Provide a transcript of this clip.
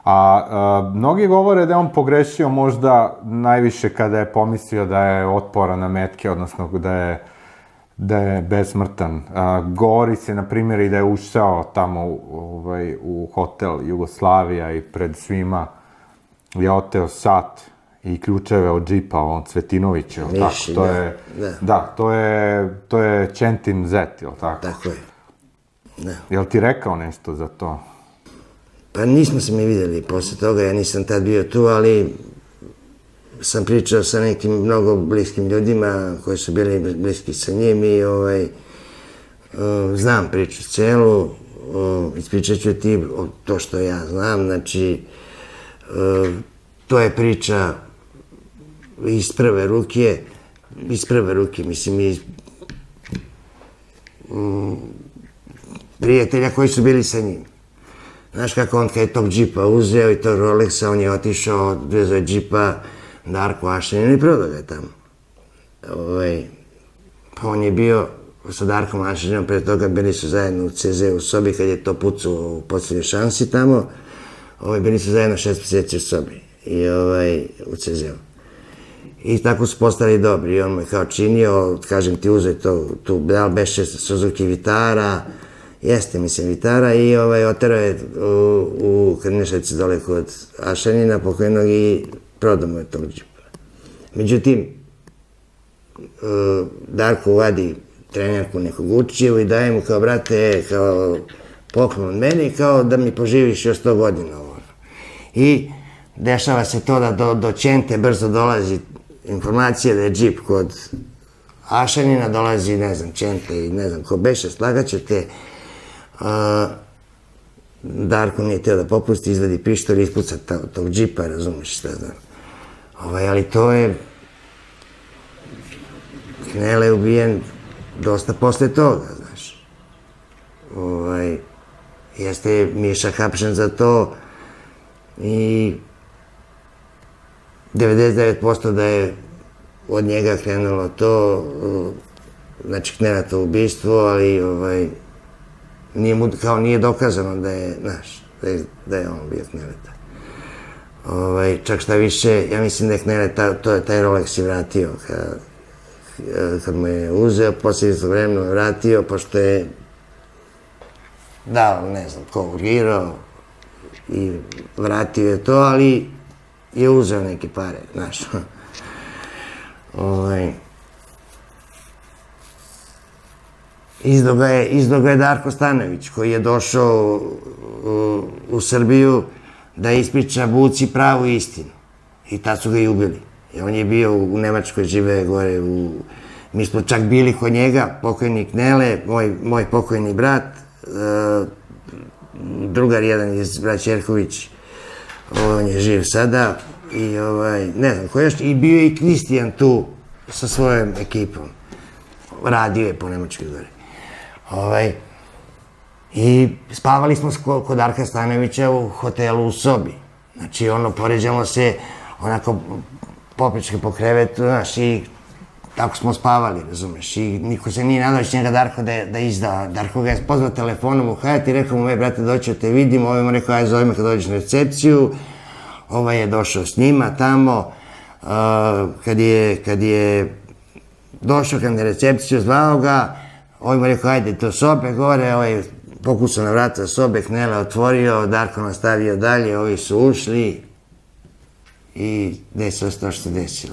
A mnogi govore da je on pogrešio možda najviše kada je pomislio da je otporan na metke, odnosno da je besmrtan. Govori se, na primjer, i da je ušao tamo u hotel Jugoslavija i pred svima je oteo sat i ključeve od džipa, on Cvetinović, jel tako? Da, to je Čentin zet, jel tako? Tako je. Jel ti rekao nešto za to? Pa nismo se mi videli posle toga, ja nisam tad bio tu, ali sam pričao sa nekim mnogo bliskim ljudima koji su bili bliski sa njim i znam priču celu, ispričat ću ti to što ja znam, znači to je priča iz prve ruke, mislim, prijatelja koji su bili sa njim. Znaš kako on kada je tog džipa uzeo i tog Rolexa, on je otišao, odvezao je džipa Darku Ašaninu i prodao ga je tamo. Pa on je bio sa Darkom Ašaninom, pre toga bili su zajedno u CZ-u sobi, kad je to pucao u posljednjoj šansi tamo, bili su zajedno 6 meseci u sobi i u CZ-u. I tako su postali dobri i on mu je kao činio, kažem ti, uzeo tu, da li beše Suzuki Vitara, jeste, mislim, Vitara i oterao je u Krneševci dole kod Ašanina pokojnog i prodao mu je tog džipa. Međutim, Darko uvadi trenerku nekog učiju i daje mu kao, brate, kao poklon od mene, kao da mi poživiš još 100 godina ovo. I dešava se to da do Čente brzo dolazi informacija da je džip kod Ašanina, dolazi, ne znam, Čente i ne znam ko beše, slagaće te. Darko nije teo da popusti, izvadi pištolj i ispuca tog džipa, razumeš šta znam. Ali to je... Knele je ubijen dosta posle toga, znaš. Jeste Miša hapšen za to i 99% da je od njega krenulo to, znači Kneletovo ubistvo, ali nije dokazano da je, znaš, da je on bio Kneleta. Čak šta više, ja mislim da je Kneleta, taj Rolex je vratio kad mu je uzeo, poslije vremena je vratio, pošto je dao, ne znam, ko urgirao i vratio je to, ali je uzeo neke pare, znaš. Izdao ga je Darko Stanojević, koji je došao u Srbiju da ispriča Buci pravu istinu. I tad su ga i ubili. I on je bio u Nemačkoj, žive gore u... Mi smo čak bili kod njega, pokojni Knele, moj pokojni brat, drugar jedan iz brat Ćerković, on je živ sada i ne znam ko još, i bio je i Kristijan tu sa svojom ekipom. Radio je po Nemačkoj gore. I spavali smo kod Darka Stanojevića u hotelu u sobi. Znači, poređamo se onako popričke po krevetu, znaš, i tako smo spavali, razumeš, i niko se nije nadao će njega Darko da izda. Darko ga je pozvao telefonom u Hajat i rekao mu, brate, doću da te vidim, mu rekao, aj zove me kad dođeš na recepciju, je došao s njima tamo, kad je došao na recepciju, zvao ga, mu rekao, ajde do sobe gore, pokucao na vrata sobe, Knele otvorio, Darko nastavio dalje, ovi su ušli i desilo se to što se desilo.